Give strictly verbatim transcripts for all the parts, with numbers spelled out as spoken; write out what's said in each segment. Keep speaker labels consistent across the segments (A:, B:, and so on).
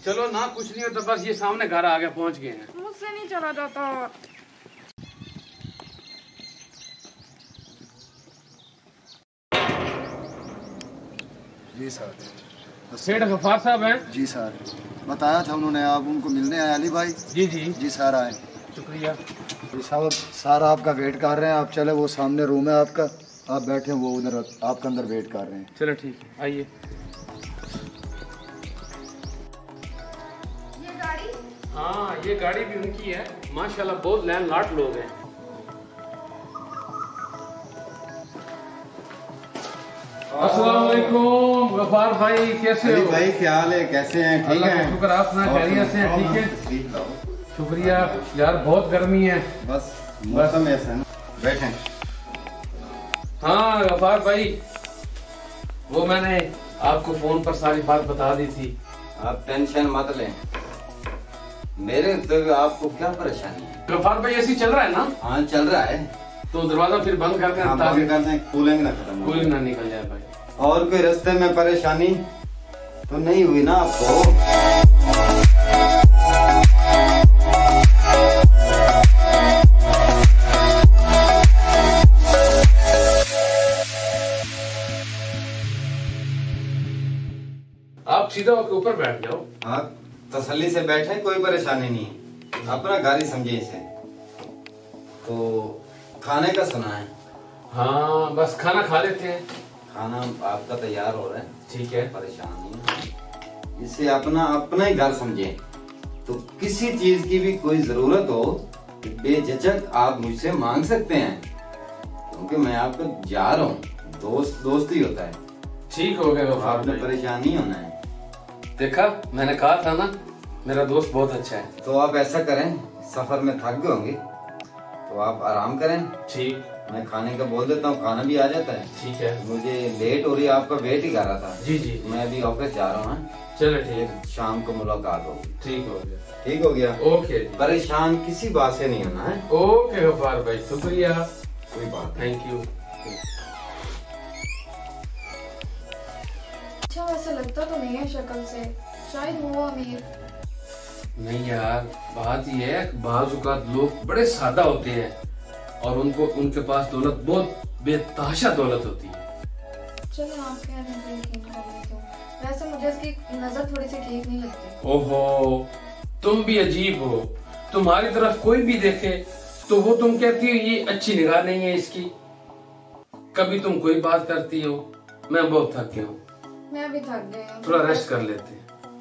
A: चलो ना, कुछ नहीं होता, बस ये सामने घर आ गया, पहुंच गए हैं।
B: मुझसे नहीं चला जाता।
C: जी सर।
A: सेठ गफार साहब हैं?
C: जी सर, बताया था उन्होंने, आप उनको मिलने आए अली भाई?
A: जी जी
C: जी सर आए।
A: शुक्रिया।
C: जी साहब, सर आपका वेट कर रहे हैं, आप चले, वो सामने रूम है आपका, आप बैठे, वो उधर आपके अंदर वेट कर रहे हैं।
A: चलो ठीक है, आइए।
B: ये गाड़ी?
A: हाँ, ये गाड़ी भी उनकी है। माशाल्लाह बहुत लैंडलॉर्ड लोग हैं। अस्सलाम वालेकुम गफार भाई, कैसे हो?
D: भाई क्या हाल है, कैसे हैं? ठीक
A: अल्लाह
D: है,
A: का शुक्र, आप सुना खैरियत से हैं? ठीक है, शुक्रिया यार, बहुत गर्मी है।
D: बस मौसम ऐसा है ना। बैठे।
A: हाँ गफार भाई, वो मैंने आपको फोन पर सारी बात बता दी थी।
D: आप टेंशन मत लें, मेरे तो आपको क्या परेशानी है?
A: गफार भाई ऐसी चल रहा है ना?
D: हाँ चल रहा है।
A: तो दरवाजा फिर बंद कर
D: हाँ,
A: दें ताकि
D: करते हैं, कूलिंग ना खत्म
A: कोई ना निकल जाए भाई।
D: और कोई रास्ते में परेशानी तो नहीं हुई ना आपको?
A: आप सीधा होकर ऊपर बैठ जाओ।
D: हाँ तसल्ली से बैठे, कोई परेशानी नहीं है, अपना घर ही समझे इसे। तो खाने का सुना है?
A: हाँ बस खाना खा लेते हैं।
D: खाना आपका तैयार हो रहा है,
A: ठीक है,
D: परेशान नहीं है। इसे अपना अपना ही घर समझे। तो किसी चीज की भी कोई जरूरत हो बेझिझक आप मुझसे मांग सकते हैं, क्योंकि मैं आपको जा रहा हूँ, दोस्त दोस्त ही होता है।
A: ठीक हो गया गफार
D: आपने
A: भाई।
D: परेशान नहीं होना है।
A: देखा, मैंने कहा था ना, मेरा दोस्त बहुत अच्छा है।
D: तो आप ऐसा करें, सफर में थक गए होंगे तो आप आराम करें।
A: ठीक,
D: मैं खाने का बोल देता हूँ, खाना भी आ जाता है।
A: ठीक है।
D: मुझे लेट हो रही है, आपका वेट ही कर रहा था।
A: जी जी,
D: मैं अभी ऑफिस जा रहा हूँ।
A: चलो ठीक है,
D: फिर शाम को मुलाकात होगी।
A: ठीक हो गया।
D: ठीक हो गया?
A: ओके,
D: परेशान किसी बात से नहीं होना है।
A: ओके गफार भाई, शुक्रिया,
D: कोई बात
A: थैंक यू।
B: अच्छा वैसे लगता तो नहीं है शक्ल से, शायद हो अमीर।
A: नहीं यार, बात ये है, बाज़ औक़ात लोग बड़े सादा होते हैं और उनको उनके पास दौलत बहुत बेतहाशा दौलत होती है।
B: चलो आप कह रहे हैं तो यकीन कर लेते हैं। वैसे मुझे इसकी नजर थोड़ी सी ठीक नहीं लगती।
A: ओहो, तुम भी अजीब हो, तुम्हारी तरफ कोई भी देखे तो वो तुम कहती हो ये अच्छी निगाह नहीं है इसकी। कभी तुम कोई बात करती हो, मैं बहुत थक गया हूँ,
B: मैं भी थक गई हूँ,
A: थोड़ा रेस्ट कर लेते हैं।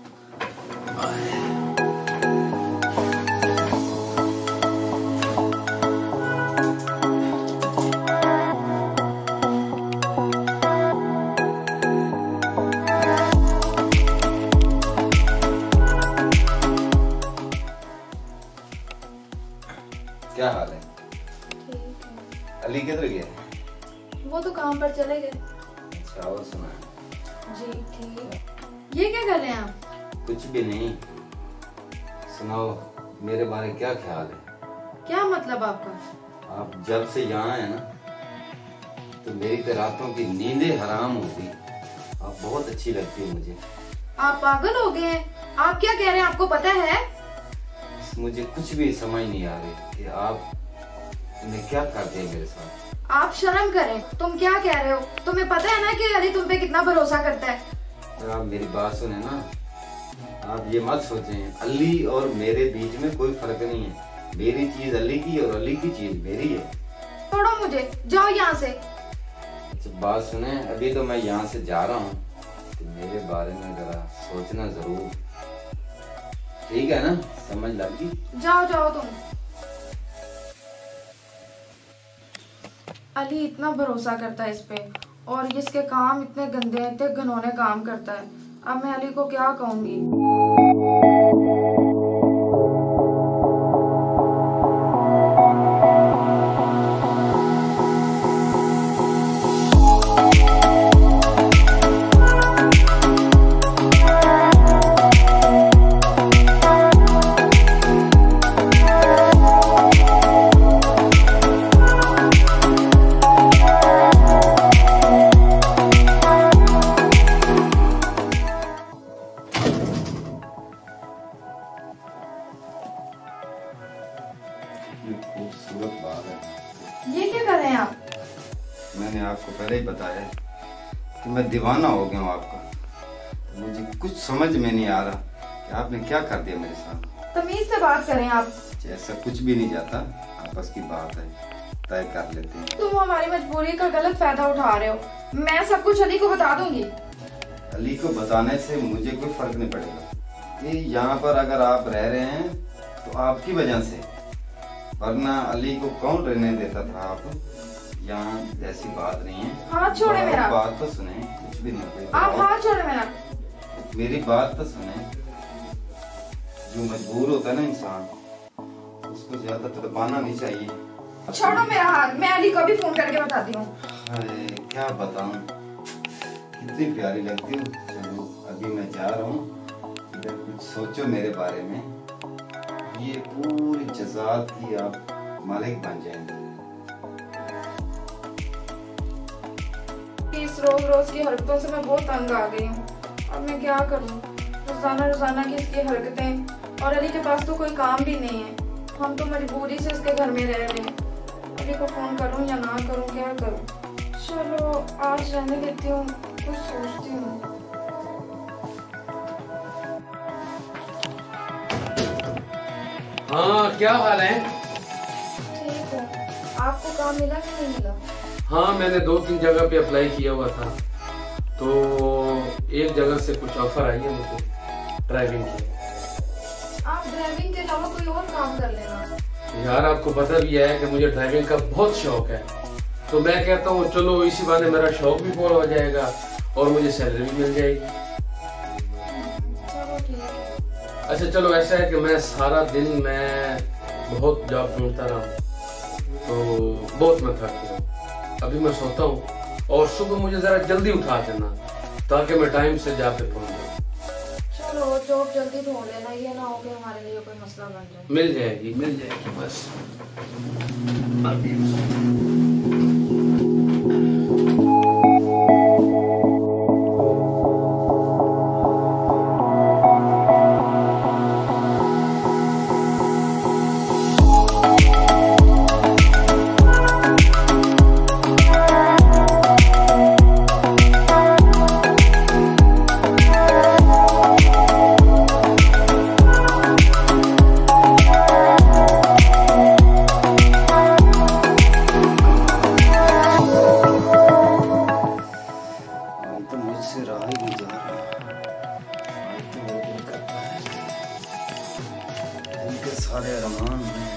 D: क्या हाल है?
B: ठीक है।
D: अली किधर गए?
B: वो तो काम पर चले गए।
D: अच्छा, और सुना?
B: जी ठीक। ये क्या कर रहे हैं आप?
D: कुछ भी नहीं। सुनाओ, मेरे बारे में क्या ख्याल है?
B: क्या मतलब आपका?
D: आप जब से यहाँ आए ना, तो मेरी तो रातों की नींदें हराम होती। आप बहुत अच्छी लगती है मुझे।
B: आप पागल हो गए हैं? आप क्या कह रहे हैं, आपको पता है?
D: मुझे कुछ भी समझ नहीं आ रही कि आप ने क्या कर दिया मेरे साथ।
B: आप शर्म करें, तुम क्या कह रहे हो? तुम्हें पता है ना कि अली तुम पे कितना भरोसा करता है।
D: अगर आप मेरी बात सुने ना, आप ये मत सोचें अली और मेरे बीच में कोई फर्क नहीं है। मेरी चीज अली की और अली की चीज मेरी है।
B: छोड़ो मुझे, जाओ यहाँ से।
D: अच्छा बात सुने, अभी तो मैं यहाँ से जा रहा हूँ, तो मेरे बारे में जरा सोचना जरूर, ठीक है ना? समझ लगी?
B: जाओ जाओ तुम। अली इतना भरोसा करता है इस पे, और इसके काम इतने गंदे हैं, इतने घिनौने काम करता है। अब मैं अली को क्या कहूंगी?
D: खूबसूरत बात है।
B: ये क्या कर रहे हैं आप?
D: मैंने आपको पहले ही बताया कि मैं दीवाना हो गया हूँ आपका। तो मुझे कुछ समझ में नहीं आ रहा कि आपने क्या कर दिया मेरे साथ।
B: तमीज से बात करें आप।
D: ऐसा कुछ भी नहीं जाता, आपस की बात है, तय कर लेते हैं।
B: तुम हमारी मजबूरी का गलत फायदा उठा रहे हो। मैं सब कुछ अली को बता दूंगी।
D: अली को बताने से मुझे कोई फर्क नहीं पड़ेगा। ये यहाँ पर अगर आप रह रहे हैं तो आपकी वजह से, वरना अली को कौन रहने देता था। आप यहाँ ऐसी बात नहीं है।
B: हाथ छोड़े मेरा।
D: बात तो सुने, कुछ भी नहीं।
B: आप हाथ छोड़े मेरा।
D: मेरी बात तो सुने। जो मजबूर होता है ना इंसान, उसको ज्यादा तड़पाना नहीं चाहिए।
B: छोड़ो मेरा हाथ। मैं अली को भी फोन करके बताती हूँ।
D: अरे क्या बताऊं, कितनी प्यारी लगती हूँ। चलो अभी मैं जा रहा हूँ, इधर कुछ सोचो मेरे बारे में। ये पूरी जज़ात की आप मालिक बन जाएंगे।
B: इस रोज रोज की हरकतों से मैं बहुत तंग आ गई हूँ। अब मैं क्या करूँ? रोजाना रोजाना की इसकी हरकतें, और अली के पास तो कोई काम भी नहीं है। हम तो मजबूरी से इसके घर में रह रहे हैं। अली को फोन करूँ या ना करूँ, क्या करूँ? चलो आज रहने देती हूँ, कुछ सोचती हूँ।
A: हाँ, क्या हाल है?
B: ठीक है। आपको काम मिला कि नहीं मिला?
A: हाँ, मैंने दो तीन जगह पे अप्लाई किया हुआ था, तो एक जगह से कुछ ऑफर आई है मुझे ड्राइविंग की।
B: आप ड्राइविंग के अलावा कोई और काम कर लेना।
A: यार आपको पता भी है कि मुझे ड्राइविंग का बहुत शौक है, तो मैं कहता हूँ चलो इसी बहाने मेरा शौक भी पूरा हो जाएगा और मुझे सैलरी भी मिल जाएगी।
B: चलो ठीक है।
A: अच्छा चलो, ऐसा है कि मैं सारा दिन मैं बहुत जॉब ढूंढता रहा, तो बहुत मैं थक गया। अभी मैं सोता हूँ और सुबह मुझे जरा जल्दी उठा देना ताकि मैं टाइम से जा पे पहुंच जाऊँ।
B: चलो जॉब जल्दी ढूंढ लेना, ये ना हो कि हमारे लिए कोई मसला बन जाए।
A: मिल जाएगी मिल जाएगी बस अभी।
D: सारे अरमान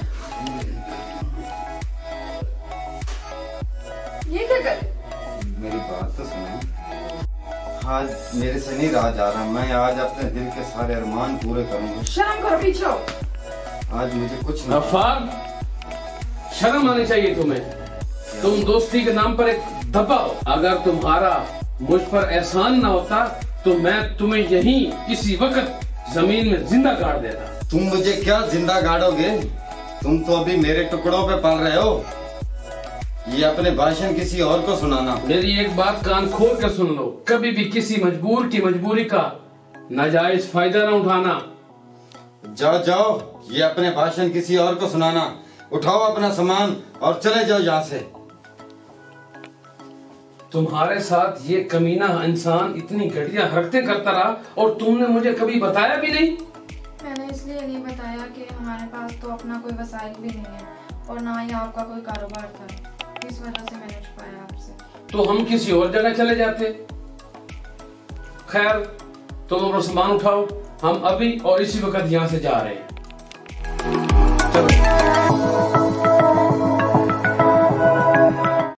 B: ये क्या कर?
D: मेरी बात तो सुनो। आज मेरे से नहीं रहा जा रहा, मैं आज अपने दिल के सारे अरमान पूरे करूंगा।
B: शर्म करो, पीछे हो।
D: आज मुझे कुछ नहीं।
A: अफार, शर्म आनी चाहिए तुम्हें। तुम दोस्ती के नाम पर एक धब्बा हो। अगर तुम्हारा मुझ पर एहसान ना होता तो मैं तुम्हें यहीं किसी वक्त जमीन में जिंदा गाड़ देता।
D: तुम मुझे क्या जिंदा गाड़ोगे? तुम तो अभी मेरे टुकड़ों पे पल रहे हो। ये अपने भाषण किसी और को सुनाना।
A: मेरी एक बात कान खोल कर सुन लो, कभी भी किसी मजबूर की मजबूरी का नाजायज फायदा ना उठाना।
D: जाओ जाओ, ये अपने भाषण किसी और को सुनाना। उठाओ अपना सामान और चले जाओ यहाँ से।
A: तुम्हारे साथ ये कमीना इंसान इतनी घटिया हरकतें करता रहा और तुमने मुझे कभी बताया भी नहीं।
B: मैंने इसलिए नहीं बताया कि हमारे पास तो अपना कोई वसाइल भी नहीं है और ना ही आपका कोई कारोबार था, इस वजह से मैंने छुपाया आपसे।
A: तो हम किसी और जगह चले जाते। खैर, तुम अपना सामान उठाओ, हम अभी और इसी वक्त यहाँ से जा रहे हैं। चलो।